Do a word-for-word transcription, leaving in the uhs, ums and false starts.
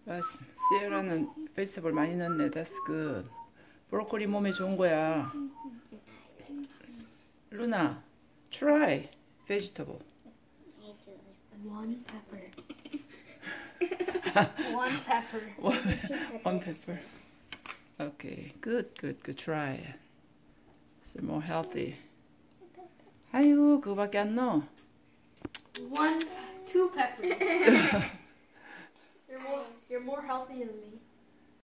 아, 시에라는 베지터블 많이 넣네. That's good. 브로콜리 몸에 좋은 거야. 루나, try vegetable. One pepper. One pepper. One, one pepper. Okay, good, good, good. Try. So more healthy. 아이고, 그거밖에 안 넣어. One, two peppers. you're more, you're more healthy than me.